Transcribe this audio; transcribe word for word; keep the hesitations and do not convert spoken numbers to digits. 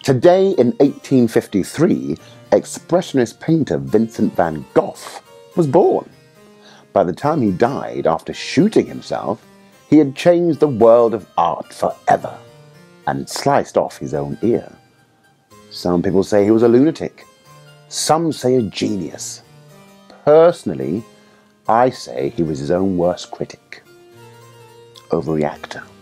Today in eighteen fifty-three, expressionist painter Vincent Van Gogh was born. By the time he died after shooting himself, he had changed the world of art forever and sliced off his own ear. Some people say he was a lunatic. Some say a genius. Personally, I say he was his own worst critic. Overreactor.